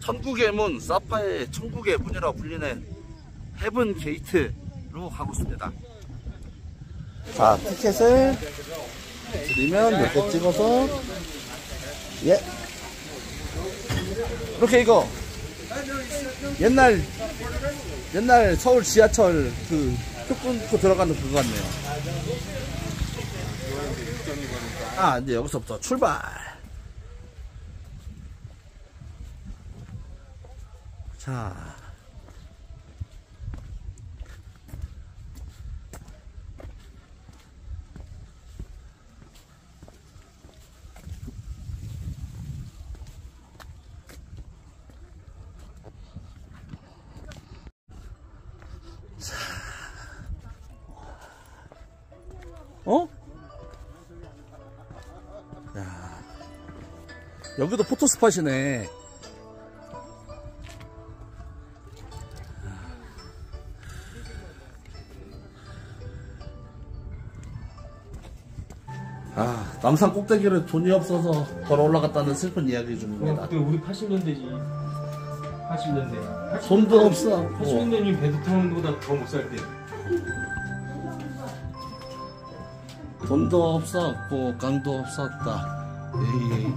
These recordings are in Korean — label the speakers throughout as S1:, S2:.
S1: 천국의 문, 사파의 천국의 문이라고 불리는 헤븐 게이트로 가고 있습니다. 자, 티켓을 드리면 몇 개 찍어서, 예. 이렇게 이거, 옛날 서울 지하철 표 끊고 들어가는 그거 같네요. 아, 이제 여기서부터 출발! 자. 어? 야, 여기도 포토스팟이네. 아, 남산 꼭대기를 돈이 없어서 걸어 올라갔다는 슬픈 이야기 중입니다.
S2: 그때 우리 80년대지. 80년대.
S1: 돈도 없어.
S2: 80년대는 배도 타는 것보다 더 못 살 때.
S1: 돈도 없었고 깡도 없었다. 에이.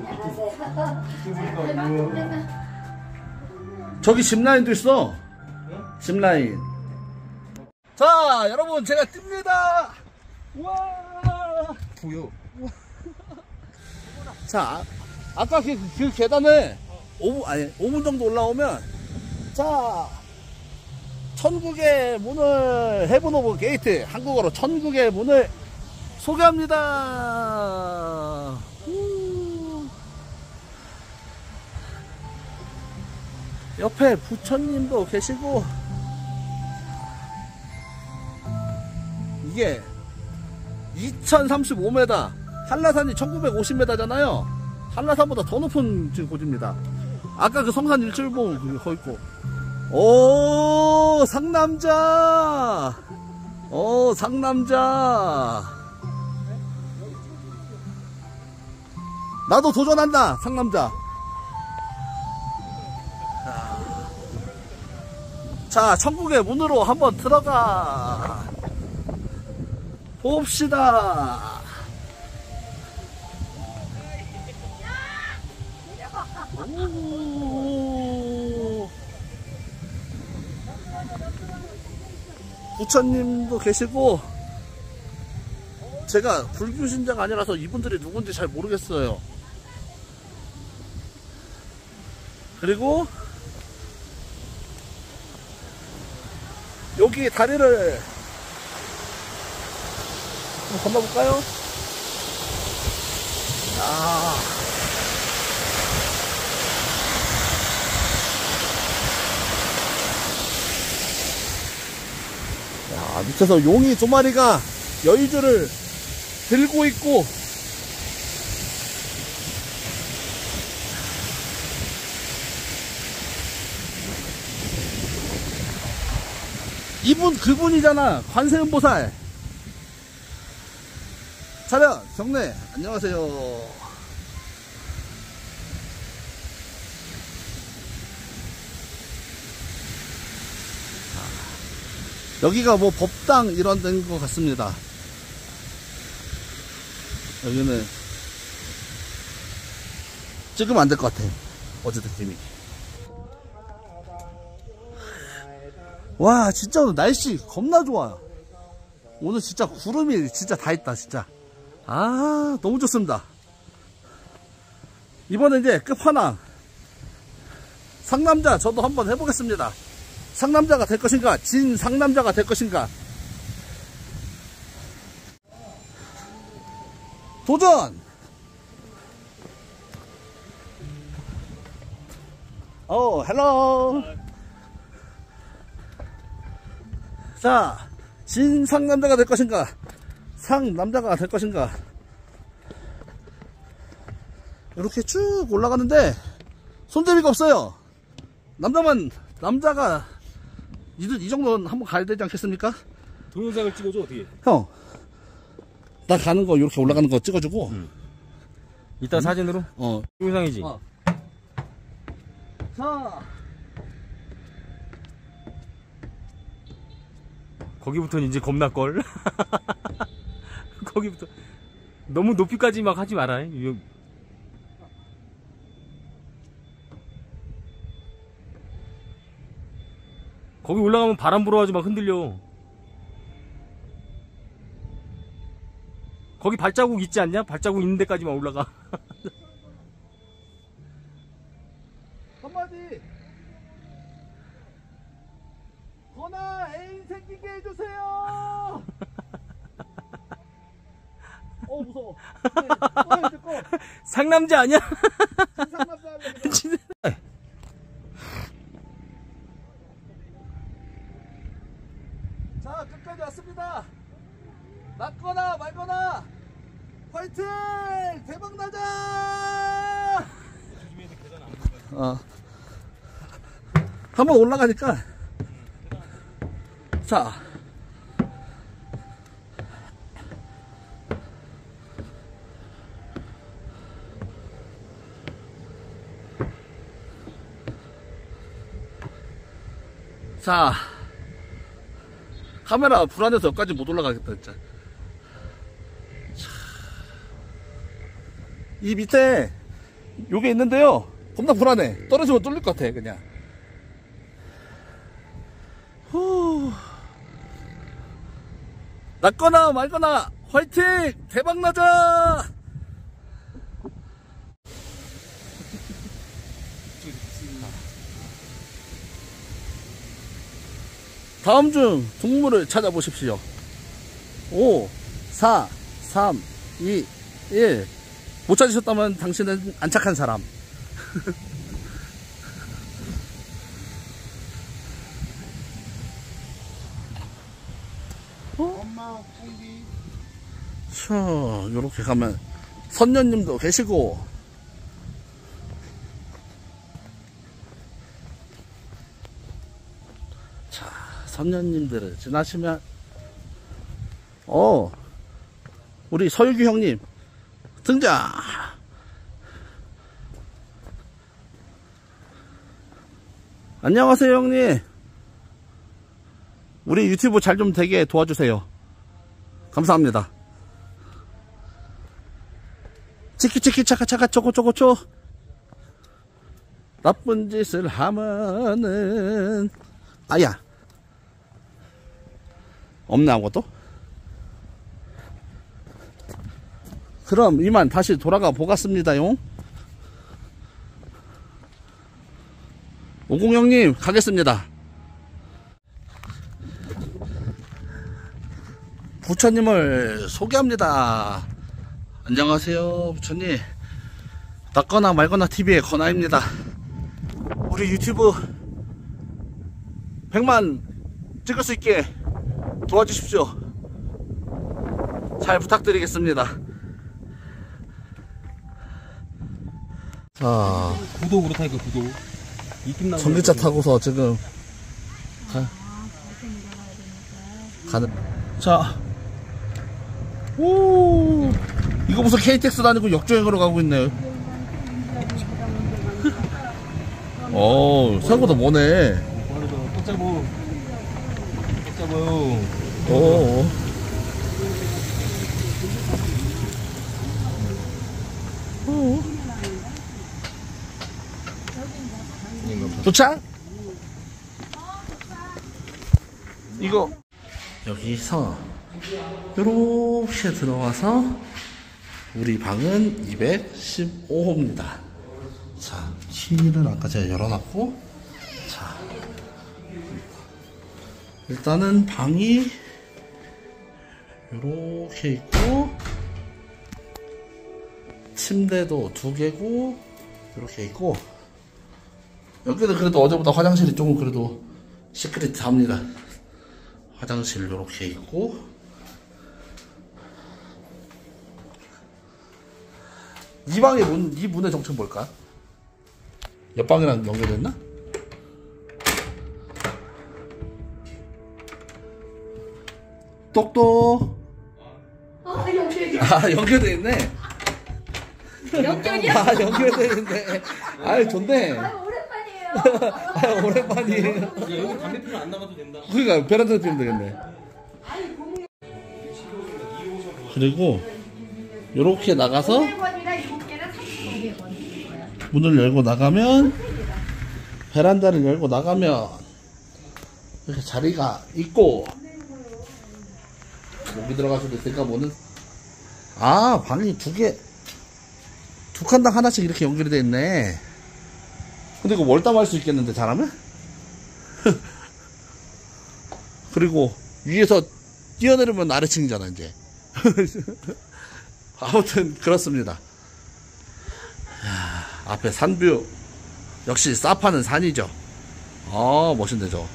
S1: 저기 짚라인도 있어. 짚라인. 자, 여러분 제가 뜹니다. 와.
S2: 보여.
S1: 자, 아까 그 계단을 5분 정도 올라오면, 자, 천국의 문을, 헤븐 오브 게이트, 한국어로 천국의 문을 소개합니다. 옆에 부처님도 계시고, 이게 2035m, 한라산이 1950m잖아요. 한라산보다 더 높은 지금 고지입니다. 아까 그 성산 일출봉 거 있고. 오, 상남자. 오, 상남자. 나도 도전한다, 상남자. 자, 천국의 문으로 한번 들어가 봅시다. 오, 부처님도 계시고, 제가 불교 신자가 아니라서 이분들이 누군지 잘 모르겠어요. 그리고 여기 다리를 한번 건너볼까요? 야, 밑에서 용이 2마리가 여의주를 들고 있고, 이분 그분이잖아, 관세음보살. 차렷 경례. 안녕하세요. 여기가 뭐 법당 이런 데인 것 같습니다. 여기는 찍으면 안 될 것 같아, 어제 느낌이. 와, 진짜 오늘 날씨 겁나 좋아. 오늘 진짜 구름이 진짜 다 있다, 진짜. 아, 너무 좋습니다. 이번에 이제 끝판왕 상남자 저도 한번 해보겠습니다. 상남자가 될 것인가, 진 상남자가 될 것인가. 도전! 헬로. 자, 진 상남자가 될 것인가, 상남자가 될 것인가. 이렇게 쭉 올라가는데 손잡이가 없어요. 남자가 이 정도는 한번 가야 되지 않겠습니까?
S2: 동영상을 찍어줘. 어떻게?
S1: 형, 나 가는 거 이렇게 올라가는 거 찍어주고.
S2: 이따 사진으로? 동영상이지.
S1: 자.
S2: 거기부터는 이제 겁날걸. 거기부터 너무 높이까지 막 하지 마라. 거기 올라가면 바람 불어가지고 막 흔들려. 거기 발자국 있지 않냐? 발자국 있는 데까지만 올라가.
S1: 한마디. 건아 애인 생기게 해주세요. 무서워.
S2: 상남자 아니야?
S1: 상남자 하려고. 자, 끝까지 왔습니다. 낫거나 말거나 화이팅! 대박 나자! 한번 올라가니까. 자. 자. 카메라 불안해서 여기까지 못 올라가겠다, 진짜. 이 밑에 요게 있는데요. 겁나 불안해. 떨어지면 뚫릴 것 같아, 그냥. 후. 낫거나 말거나 화이팅! 대박 나자! 다음 중 동물을 찾아보십시오. 5, 4, 3, 2, 1. 못 찾으셨다면 당신은 안착한 사람.
S3: 엄마 공기.
S1: 자, 요렇게 가면 선녀님도 계시고. 자, 선녀님들을 지나시면 우리 서유기 형님 등장. 안녕하세요 형님. 우리 유튜브 잘 좀 되게 도와주세요. 감사합니다. 치키치키 차카차카 초코초코초. 나쁜 짓을 하면은 아야 없네 아무것도. 그럼 이만 다시 돌아가 보겠습니다용. 오공형님 가겠습니다. 부처님을 소개합니다. 안녕하세요 부처님. 낫거나 말거나 TV의 건아입니다. 우리 유튜브 100만 찍을 수 있게 도와주십시오. 잘 부탁드리겠습니다. 자,
S2: 구독으로 타니까 구독.
S1: 전기차 타고서 지금 가는. 자, 오, 이거 무슨 KTX 다니고 역주행으로 가고 있네요. 생각보다 머네.
S2: 꼭 잡어. 꼭 잡아요.
S1: 도착? 이거 여기서 요렇게 들어와서 우리 방은 215호입니다. 자, 키는 아까 제가 열어놨고, 자, 일단은 방이 요렇게 있고, 침대도 2개고 이렇게 있고, 여기는 그래도 어제보다 화장실이 조금 그래도 시크릿합니다. 화장실 이렇게 있고, 이 방의 문, 이 문의 정체는 뭘까? 옆방이랑 연결됐나? 똑똑.
S3: 연결이.
S1: 연결돼 있네.
S3: 연결이야?
S1: 연결돼 있네. 아이, 좋네.
S3: 오랜만이에요.
S1: 아, 오랜만이에요.
S2: 야, 여기 담배 피면 안 나가도 된다.
S1: 그러니까 베란다에 피면 되겠네. 그리고 요렇게 나가서
S3: 500원이라 7개는 3,500원.
S1: 문을 열고 나가면, 베란다를 열고 나가면 이렇게 자리가 있고, 여기 들어갈 수도 있으니까 뭐는, 아, 방이 두 칸당 하나씩 이렇게 연결이 돼 있네. 근데 이거 월담할 수 있겠는데, 잘하면? 그리고 위에서 뛰어내리면 아래층이잖아, 이제. 아무튼 그렇습니다. 야, 앞에 산뷰. 역시 사파는 산이죠. 멋있네 저.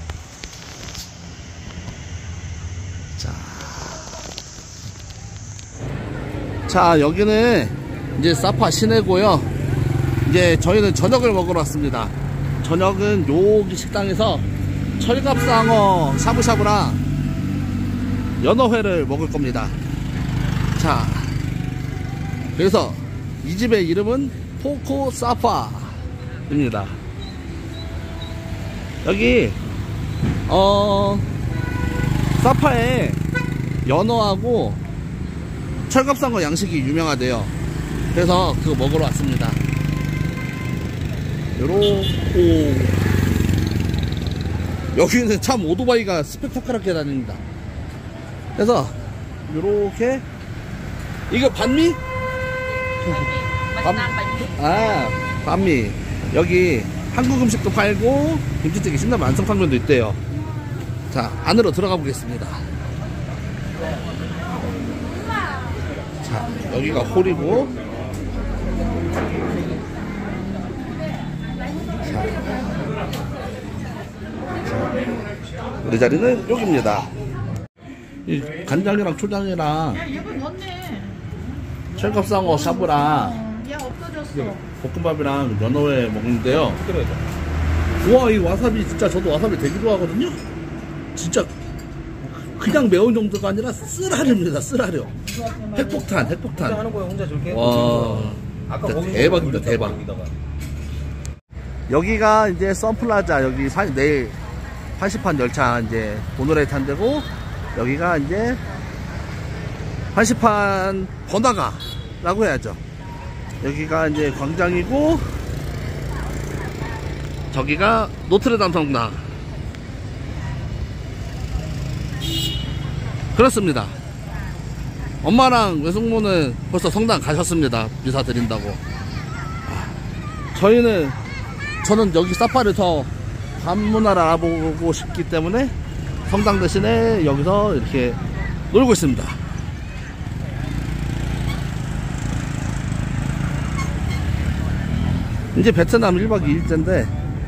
S1: 자, 여기는 이제 사파 시내고요. 이제 저희는 저녁을 먹으러 왔습니다. 저녁은 여기 식당에서 철갑상어 샤브샤브랑 연어회를 먹을 겁니다. 자, 그래서 이 집의 이름은 포코 사파입니다. 여기 사파에 연어하고 철갑상어 양식이 유명하대요. 그래서 그거 먹으러 왔습니다. 요렇게 여기는 참 오토바이가 스펙타클하게 다닙니다. 그래서 요렇게 이거 반미? 반미. 여기 한국 음식도 팔고 김치찌개, 신라면, 안성탕면도 있대요. 자, 안으로 들어가 보겠습니다. 자, 여기가 홀이고, 자, 우리 자리는 여기입니다. 이 간장이랑 초장이랑
S3: 야, 얘가 넣었네.
S1: 철갑상어 샤브랑
S3: 야, 없어졌어.
S1: 볶음밥이랑 연어회 먹는데요. 우와, 이 와사비 진짜, 저도 와사비 되게 좋아하거든요. 진짜 그냥 매운 정도가 아니라 쓰라립니다. 쓰라려. 핵폭탄.
S2: 혼자 하는 거야, 혼자 저렇게.
S1: 와,
S2: 아까
S1: 진짜
S2: 거기
S1: 대박입니다. 대박. 여기가 이제 선플라자, 여기 내일 80판 열차 이제 오늘에 탄대고, 여기가 이제 80판 번화가라고 해야죠. 여기가 이제 광장이고, 저기가 노트르담 성당. 그렇습니다. 엄마랑 외숙모는 벌써 성당 가셨습니다. 미사 드린다고. 저는 여기 사파를 더 관문화를 알아보고 싶기 때문에 성당 대신에 여기서 이렇게 놀고 있습니다. 이제 베트남 1박 2일째인데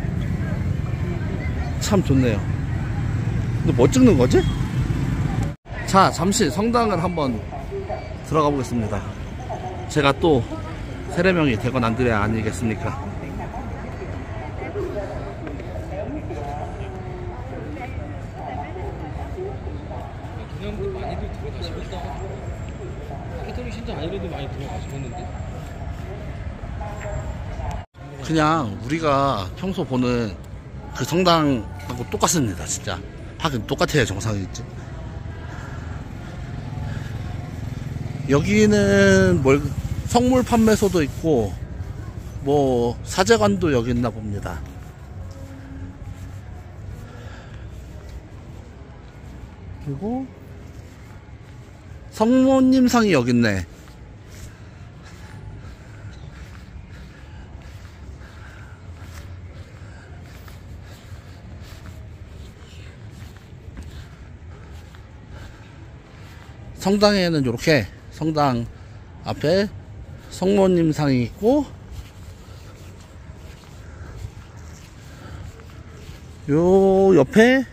S1: 참 좋네요. 근데 뭐 찍는 거지? 자, 잠시 성당을 한번 들어가 보겠습니다. 제가 또 세례명이 되건 안 되려 아니겠습니까?
S2: 그냥 많이들 들어가시겠다. 캐톨릭 신자 아니래도 많이 들어가시겠는데.
S1: 그냥 우리가 평소 보는 그 성당하고 똑같습니다. 진짜 하긴 똑같아야 정상이겠지. 여기는 성물 판매소도 있고 뭐 사제관도 여기 있나 봅니다. 그리고 성모님 상이 여기 있네. 성당에는 이렇게 성당 앞에 성모님 상이 있고, 요 옆에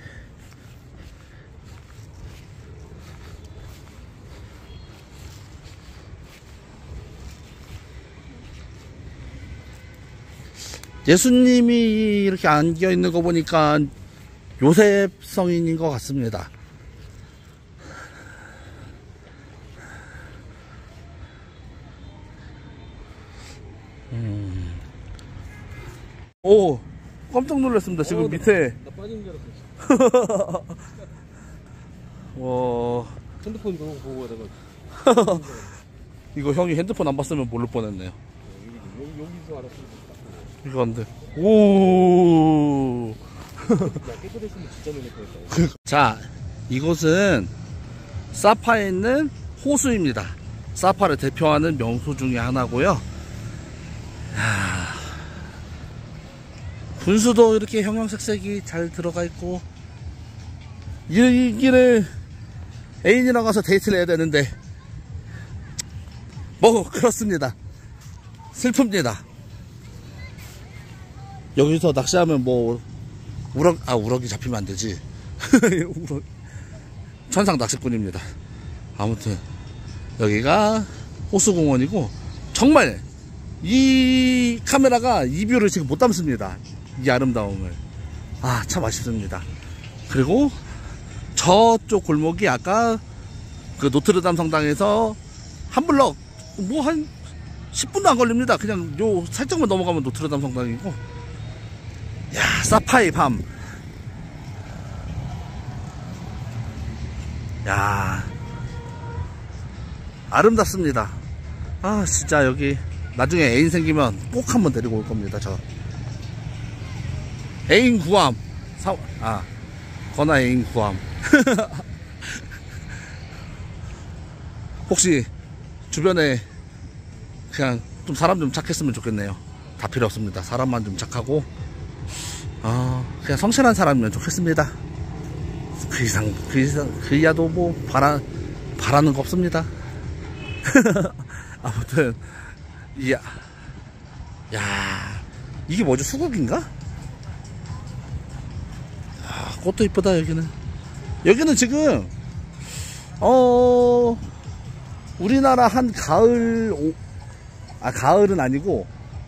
S1: 예수님이 이렇게 안겨 있는 거 보니까 요셉 성인인 것 같습니다. 오, 깜짝 놀랐습니다. 지금 밑에.
S2: 나 빠진 줄 알았어.
S1: 와.
S2: 핸드폰 그런 거 보고 내가.
S1: 이거 형이 핸드폰 안 봤으면 모를 뻔했네요.
S2: 여기서 알았으면
S1: 이거 안 돼. 오.
S2: 야, 깨끗했으면 진짜 놀랄 뻔했다.
S1: 자, 이곳은 사파에 있는 호수입니다. 사파를 대표하는 명소 중에 하나고요. 분수도 이렇게 형형색색이 잘 들어가 있고, 이 길을 애인이랑 가서 데이트를 해야 되는데 뭐 그렇습니다. 슬픕니다. 여기서 낚시하면 뭐 우럭이 잡히면 안 되지. 천상 낚시꾼입니다. 아무튼 여기가 호수공원이고, 정말 이 카메라가 이 뷰를 지금 못 담습니다. 이 아름다움을. 참 아쉽습니다. 그리고 저쪽 골목이 아까 그 노트르담 성당에서 한 블럭 뭐 한 10분도 안 걸립니다. 그냥 요 살짝만 넘어가면 노트르담 성당이고. 야, 사파의 밤. 야, 아름답습니다. 진짜 여기 나중에 애인 생기면 꼭 한번 데리고 올 겁니다. 저 애인 구함. 건아 애인 구함. 혹시 주변에 그냥 좀 사람 좀 착했으면 좋겠네요. 다 필요 없습니다. 사람만 좀 착하고 그냥 성실한 사람이면 좋겠습니다. 그 이하도 뭐 바라는 거 없습니다. 아무튼 야, 이게 뭐죠? 수국인가? 꽃도 이쁘다. 여기는 지금 우리나라 한 가을은 아니고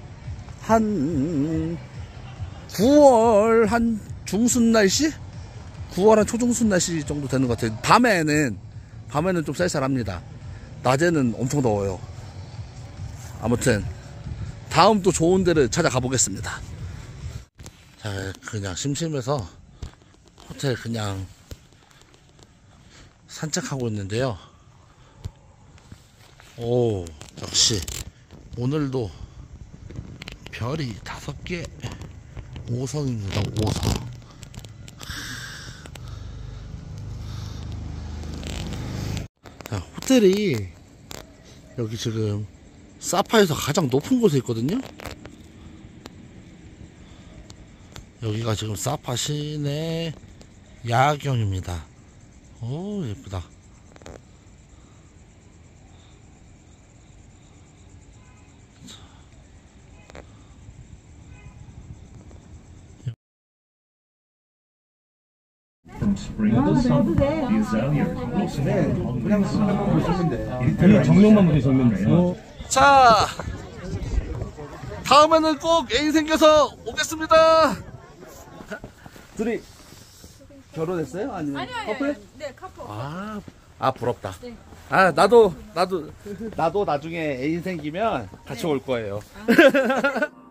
S1: 한 9월 한 중순 날씨? 9월 한 초중순 날씨 정도 되는 것 같아요. 밤에는 좀 쌀쌀합니다. 낮에는 엄청 더워요. 아무튼 다음 또 좋은 데를 찾아가 보겠습니다. 자, 그냥 심심해서 호텔 그냥 산책하고 있는데요. 오, 역시 오늘도 별이 5개. 5성입니다. 5성. 자, 호텔이 여기 지금 사파에서 가장 높은 곳에 있거든요. 여기가 지금 사파 시내 야경입니다. 오, 예쁘다.
S2: 그냥 정면만 보세요. 정면.
S1: 자, 다음에는 꼭 애인 생겨서 오겠습니다. 둘이 결혼했어요? 아니면 커플?
S3: 네, 커플.
S1: 부럽다. 나도 나중에 애인 생기면 같이 올 거예요.